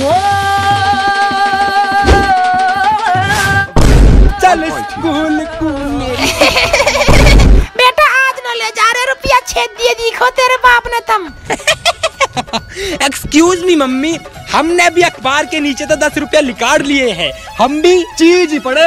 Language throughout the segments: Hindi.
चल स्कूल बेटा आज न ले जा रहे, रुपया छेद दिए दिखो तेरे बाप ने तुम। एक्सक्यूज मी मम्मी, हमने भी अखबार के नीचे तो 10 रुपया निकाल लिए हैं, हम भी चीज ही पढ़े।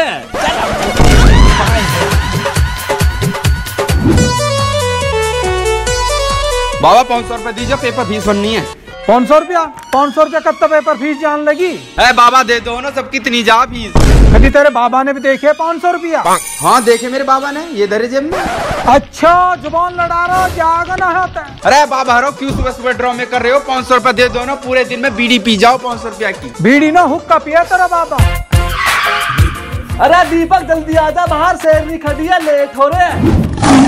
बाबा 500 रुपए दीजिए, पेपर फीस बननी है। 500 रुपया? 500 रुपया कब तक पेपर फीस जान लगी? बाबा दे दो ना, सब कितनी जा फीस। कभी तेरे बाबा ने भी देखे 500 रुपया? हाँ देखे मेरे बाबा ने, ये धरे जेब में। अच्छा जुबान लड़ा रहा हो, जागा ना होता। अरे बाबा हरो क्यों सुबह सुबह ड्रामे कर रहे हो? 500 रुपया दे दो ना, पूरे दिन में बीड़ी पी जाओ 500 रुपया की। बीड़ी ना हुक्का पिया तेरा बाबा। अरे दीपक जल्दी आजा, बाहर शेरनी खड़ी है, लेट हो रहे हैं।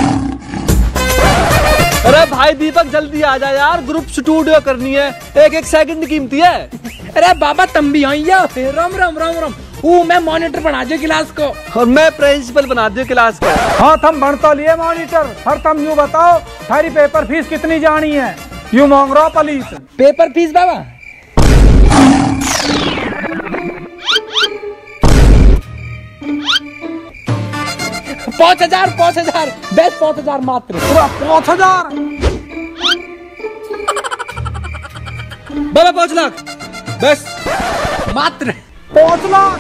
अरे भाई दीपक जल्दी आ जा यार, ग्रुप स्टूडियो करनी है, एक सेकंड कीमती है। अरे बाबा तुम भी आई है। राम राम राम राम। मैं मॉनिटर बना दियो क्लास को, और मैं प्रिंसिपल बना दियो क्लास को। हाँ तुम बन तो लिए मॉनिटर, हर तुम यूँ बताओ थारी पेपर फीस कितनी जानी है? यूँ मांग रहा पुलिस पेपर फीस बाबा। 5,000 बस 5,000 मात्र। पूरा 5,000? बाबा 5 लाख बस मात्र। 5 लाख?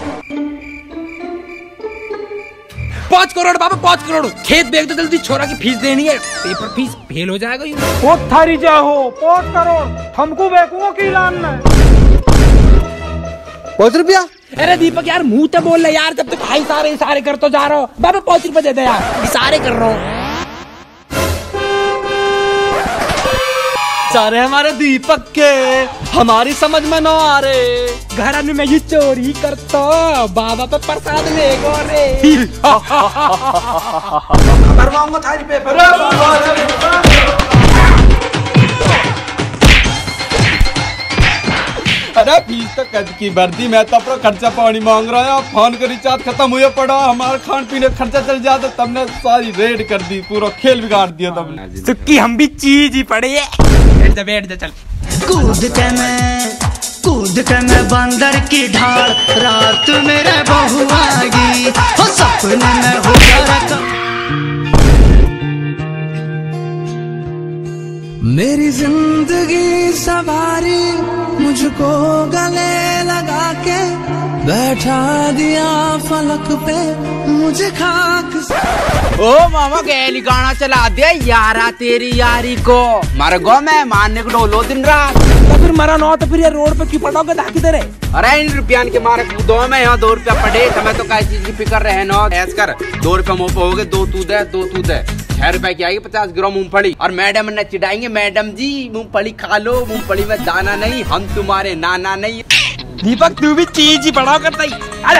5 करोड़ बाबा, 5 करोड़। खेत बेच दो जल्दी, छोरा की फीस देनी है, पेपर फीस फेल हो जाएगा। वो थारी जा हो 5 करोड़, हमको बेकूफों की लान में। 5 रुपया? अरे दीपक यार मुंह तो बोल रहे यार, जब तक भाई इशारे कर तो जा रहा हो। बाबा 5 रुपए दे दे यार, इशारे कर रहा हूँ। सारे हमारे दीपक के हमारी समझ में न आ रहे। घर में ये चोरी करता, बाबा पे प्रसाद लेगो रे। करवाऊंगा थारी पेपर। अरे फीस तो कद की वर्दी, मैं तो अपना खर्चा पानी मांग रहा है। फोन का रिचार्ज खत्म हुआ पड़ा, हमारा खान पीने खर्चा चल जाता, तुमने सारी रेड कर दी, पूरा खेल बिगाड़ दिया तुमने। सुक्की हम भी चीज ही पड़े। बैठ जा चल। कूद के मैं बंदर की ढाल, रात मेरे बहू आएगी, हो सपने में हो रखा। मेरी जिंदगी सवारी, मुझको गले लगा के बैठा दिया फलक पे मुझे खाक। ओ मामा गैली गाना चला दिया यारा तेरी यारी को, मर गो मैं मारने को डोलो दिन रात। तो फिर मरा ना तो फिर ये रोड पे क्यों पड़ोगे धाकी दे रहे? अरे इन रुपया के मारे दो में यहाँ 2 रुपया पड़े, तुम्हें तो किसी चीज की फिक्र रहे ना। ऐस कर 2 रुपया मुँह पे हो गए, 2 तू दे 6 रुपए की आएगी 50 ग्राम मूंगफली। और मैडम ने चिढ़ाएंगे, मैडम जी मूंगफली खा लो, मूंगफली में दाना नहीं, हम तुम्हारे नाना नहीं। दीपक तू भी चीज ही पढ़ाओ करता ही। अरे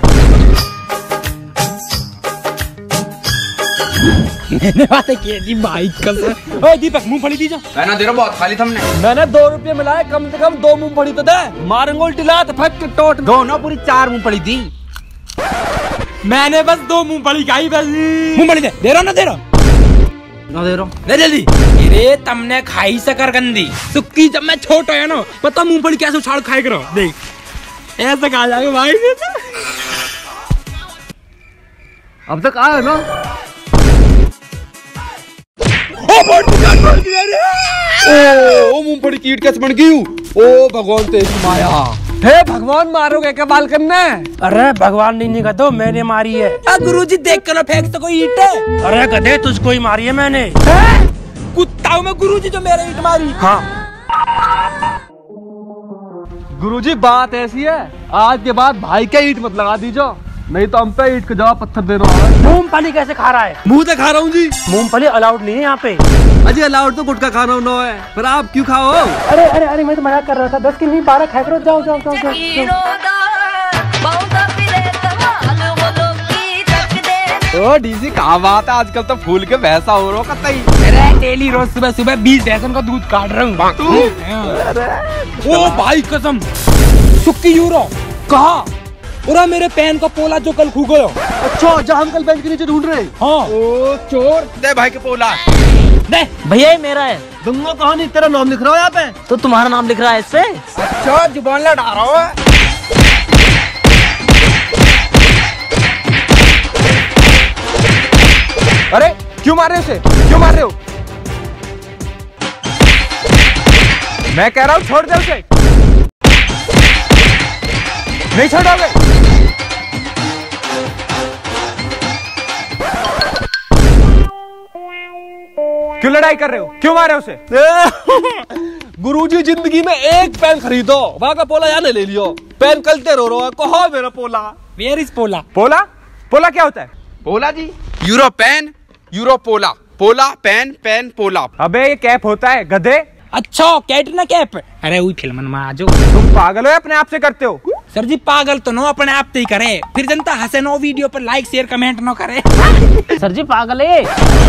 मैंने बातें की थी भाई कल से। ओए दीपक मूंगफली दीजिए। मैंने दे रहा बहुत खाली तुमने। मैंने 2 रुपये मिलाए, कम से कम 2 मूंगफली तो दे। मारेंगे उल्टी लात फट के टोट। 2 ना पूरी 4 मूंगफली दी। मैंने बस 2 मूंगफली खाई बस। मूंगफली दे रहा ना दे रहा दे जल्दी। अरे तुमने खाई शकर गंदी सुक्की, जब मैं छोटा है ना पता मूंगफली कैसे उछाड़ खाए करो। देख ऐसे खा जाएगा भाई। अब तक आया ना। ओ मूंगफली कीट कैसे बन गई? ओ भगवान तेरी माया। हे भगवान मारोगे क्या बाल करने? अरे भगवान नहीं का तो मैंने मारी है। गुरुजी देख कर ना फेंक तो कोई ईट है। अरे गधे तुझको ही मारी है मैंने। कुत्ता में गुरुजी जो मेरे ईट मारी। हाँ गुरुजी बात ऐसी है, आज के बाद भाई के ईट मत लगा दीजो, नहीं तो हम पे ईट का जवाब पत्थर दे रहा है। मूंगफली कैसे खा रहा है? मुंह से खा रहा हूँ जी। मूंगफली अलाउड नहीं है यहाँ पे। अजी अलाउड तो गुटखा खाना नो है, पर आप क्यों खाओ? अरे अरे अरे मैं तो मजाक कर रहा था। 10 की नहीं 12 खाए करो। जाओ जाओ जाओ जाओ। ओ डीसी कहाँ बात है, आजकल तो फूल के भैंसा हो रहा कतई। अरे डेली रोज सुबह सुबह 20 भैंसन का दूध काट रहा हूँ। ओ भाई कसम सुक्की यूरो कहा? पूरा मेरे पेन का पोला जो कल खो गया। अच्छा जहाँ हम कल बेंच के नीचे ढूंढ रहे हैं। हाँ ओ चोर दे भाई के पोला। दे भैया ये मेरा है। दूंगा कहानी, तेरा नाम लिख रहा हो यहाँ पे। तो तुम्हारा नाम लिख रहा है इस पे। अच्छा जुबान लड़ा रहा हो। अरे क्यों मार रहे हो उसे, क्यों मार रहे हो? मैं कह रहा हूँ छोड़ दे उसे। नहीं छोड़ोगे? क्यों लड़ाई कर रहे हो, क्यों मारे उसे? गुरुजी जिंदगी में एक पेन खरीदो, वहां का पोला यहाँ ले लियो। पेन कलते रो है, कहो मेरा पोला। वेयर इज पोला? पोला? पोला क्या होता है? पोला जी यूरो पेन, यूरो पोला, पोला पेन, पेन पोला। अबे ये कैप होता है गधे। अच्छा कैटना कैप। अरे वही फिल्म में आ जाओ। तुम पागल हो, अपने आप से करते हो? सर जी पागल तो नो, अपने आप ही करे, फिर जनता हंसे नो, वीडियो पर लाइक शेयर कमेंट नो करे। सर जी पागल है।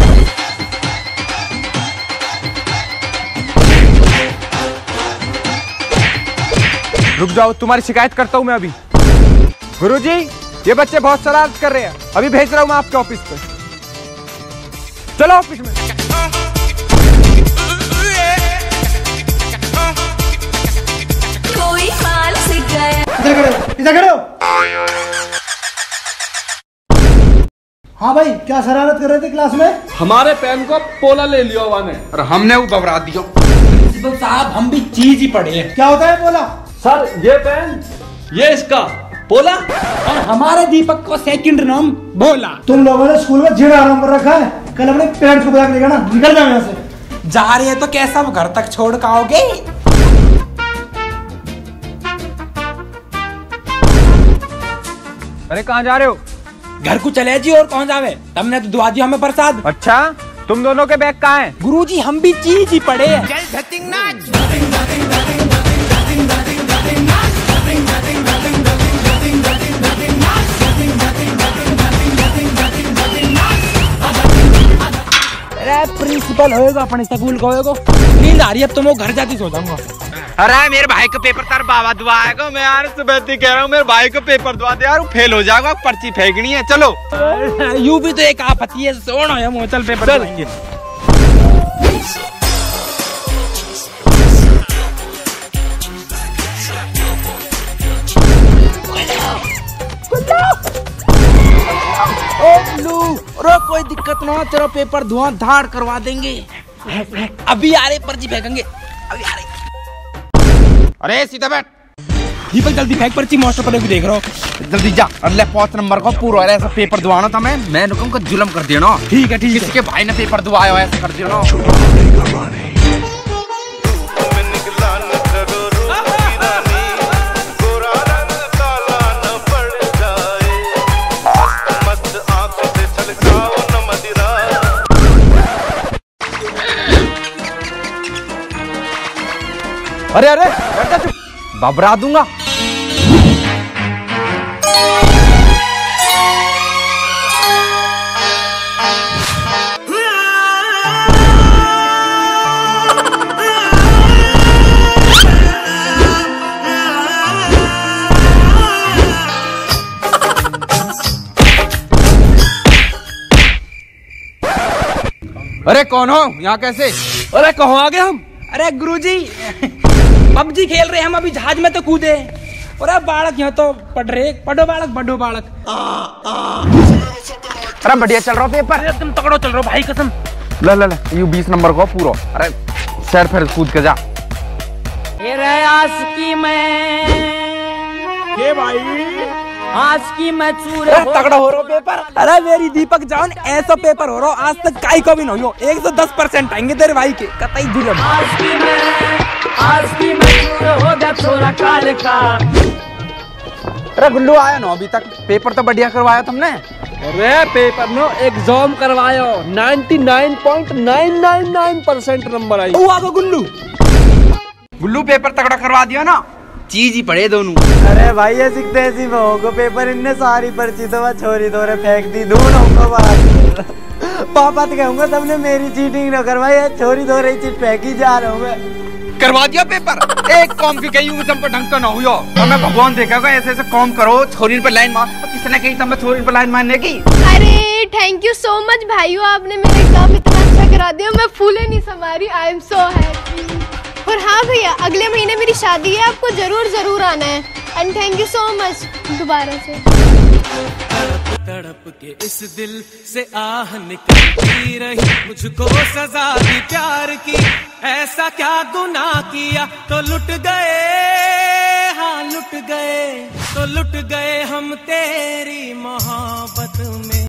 रुक जाओ, तुम्हारी शिकायत करता हूँ मैं अभी। गुरुजी ये बच्चे बहुत शरारत कर रहे हैं, अभी भेज रहा हूँ मैं आपके ऑफिस पे। चलो ऑफिस में। कोई माल सीख गया। इधर खड़े हो। हाँ भाई, क्या शरारत कर रहे थे क्लास में? हमारे पेन को पोला ले लियो वाने। और हमने वो बबरा दियो। प्रिंसिपल साहब हम भी चीज ही पढ़े हैं। क्या होता है बोला? सर ये पेन, ये इसका पोला। और हमारे दीपक को सेकंड नाम भोला। तुम लोगों ने स्कूल में जिन आराम कर रखा है, कल अपने पेरेंट्स को बुला के लेगा ना, निकल जाओ यहाँ से। जा रहे हैं तो कैसा घर तक छोड़ के आओगे? अरे कहाँ जा रहे हो? घर को चले जी, और कौन जावे? तुमने तो दुआ दिया हमें प्रसाद। अच्छा तुम दोनों के बैग कहाँ हैं? गुरुजी हम भी चीज ही पढ़े हैं। अरे प्रिंसिपल होएगा अपने स्कूल का होएगा। नींद आ रही है, अब तो मैं घर जाती सो जाऊंगा। अरे मेरे भाई को पेपर तार बाबा दुआ आएगा। मैं यार सुबह से कह रहा हूँ मेरे भाई को पेपर दुआ दे यार, वो फेल हो जाएगा, पर्ची फेंकनी है। चलो यू भी तो एक आपत्ति है, सोना है मोचल पेपर देंगे। अरे कोई दिक्कत ना हो, तेरा पेपर धुआंधार करवा देंगे। अभी आ रहे पर्ची फेंकेंगे, अभी आ रहे। अरे सीधा बैठ, दीपक जल्दी फेंक पर्ची, मास्टर पर भी देख रहा हूँ। जल्दी जा। अरे 5 नंबर को पूरा ऐसा पेपर दुआना था। मैं रुकूंगा, जुलम कर दिया ना। ठीक है ठीक है। किसके भाई ने पेपर दुआया ऐसा कर दिया ना। अरे अरे बेटा चुप, बबरा दूंगा। अरे कौन हो, यहाँ कैसे? अरे कहाँ आ गए हम? अरे गुरुजी पबजी खेल रहे हम, अभी जहाज में तो कूदे। अरे बालक यहाँ तो पढ़ रहे, पढ़ो बालक, बढ़ो बालक। अरे बढ़िया चल रहा पेपर। अरे तुम तगड़ो चल रहे भाई कसम। ले यू 20 नंबर को पूरा। अरे सर फिर कूद के जा। ये रहे आस्की में, ये भाई आस्की में चूरे तगड़ा हो रहा पेपर। अरे मेरी दीपक जान ऐसा पेपर हो रहा आज तक काई को भी नहीं हो। 110% आएंगे तेरे भाई के, कतई जुलम। आस्की में चूरे हो गया थोड़ा काल का। अरे गुल्लू आया ना अभी तक? पेपर तो बढ़िया करवाया तुमने। अरे पेपर नो एग्जाम करवायो, 99.999% नंबर आई। वो आगो गुल्लू। गुल्लू पेपर तगड़ा करवा दिया ना, चीज ही पढ़े दोनों। अरे भाई ये सीखते ऐसी को पेपर इनने सारी पर्ची तो मैं छोरी दौरे फेंक दी दूर होगा बात। पापा तो कहूंगा तुमने मेरी चीटिंग न करवाई है, छोरी दौरे चीट फेंकी जा रहा हूँ मैं। करवा दिया पेपर। एक कॉम की कही तुम पर ढंग का ना हुआ। हमें भगवान देखेगा ऐसे ऐसे कॉम करो, छोरी पे लाइन मार। किसने कही तुम्हें छोरी पे लाइन मारने की? अरे थैंक यू सो मच भाइयों, आपने मेरा एग्जाम इतना अच्छा करा दिया, मैं फूले नहीं समा रही। I am so happy. और हाँ भैया, अगले महीने मेरी शादी है, आपको जरूर आना है। And thank you so much दोबारा से। तड़प के इस दिल से आह निकलती रही, मुझको सजा दी प्यार की, ऐसा क्या गुनाह किया तो लुट गए, हाँ लुट गए, तो लुट गए हम तेरी मोहब्बत में।